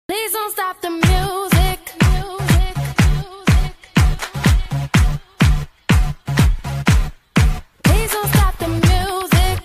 Please don't stop the music. Please don't stop the music.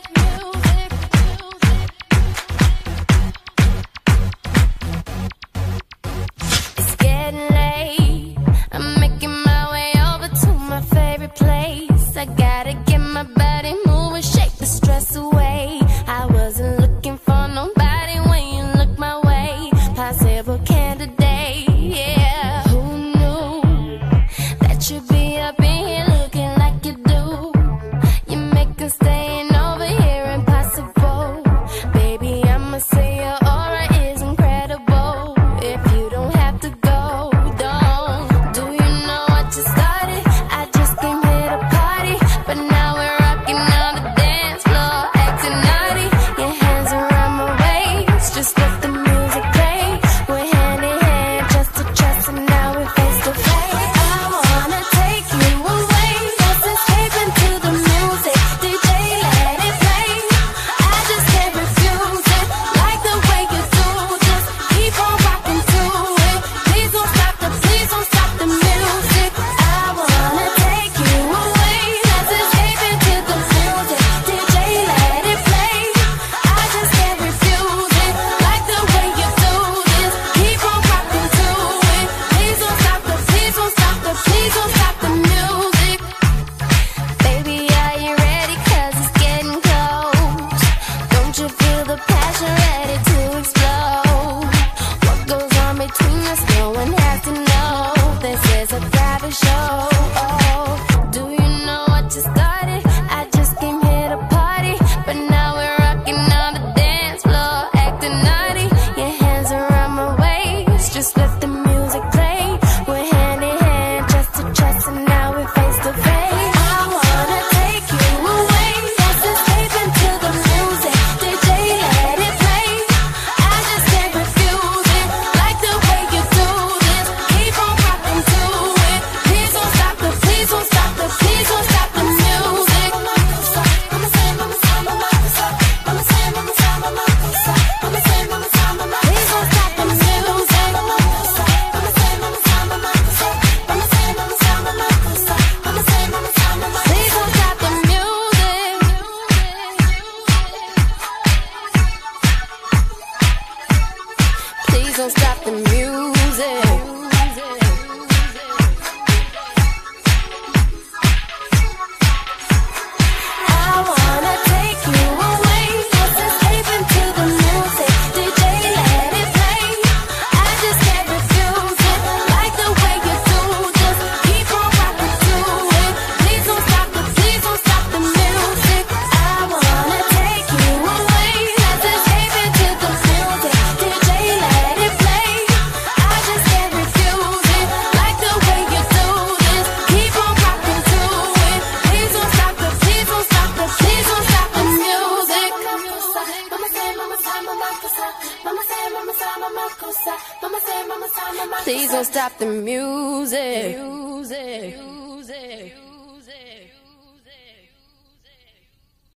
It's getting late. I'm making my way over to my favorite place. I gotta get my body moving, shake the stress away. I wasn't looking for nobody when you look my way. Possible candidate, yeah. Who knew that you'd be up in here looking like you do? You make us staying over here impossible. Baby, I'ma say your aura is incredible. If you don't have to go, don't. Do you know what you started? I just came here to party, but now we're rocking on the dance floor, acting naughty. Your hands around my waist, just let the music play. We're hand in hand, just to trust, and now we're face to face. I wanna take you away, let's escape into the music. DJ, let it play. I just can't refuse it, like the way you do. Just keep on rocking to it. Please don't stop the music. I wanna take you away, let's escape into the music. DJ, let it play. I just can't refuse it, like the way you do this. Keep on rocking to it. Please don't stop the music. Baby, are you ready? 'Cause it's getting close. Don't you feel the passion ready to explode? What goes on between us, no one has to know. This is a private show. Oh, do you know what you started? I just came here to party, but now we're rocking on the dance floor, acting naughty. Your hands around my waist, just let the music play. We're hand in hand, just to trust, and now we're face to face. I wanna take you away, let's escape into the music. DJ, let it play. I just can't refuse it, like the way you do this. Keep on rocking to it. Please don't stop the music. Please don't stop the music. Please don't stop the music. Please don't stop the music. I wanna take you away, let's escape into the music. DJ, let it play. I just can't refuse it, like the way you do. Just keep on rocking to it. Please don't stop the music. I wanna take you away, let's escape into the music. DJ, let it play. I just can't refuse it, like the way you do this. Keep on rocking to it. Please don't stop the music. Please don't stop the music.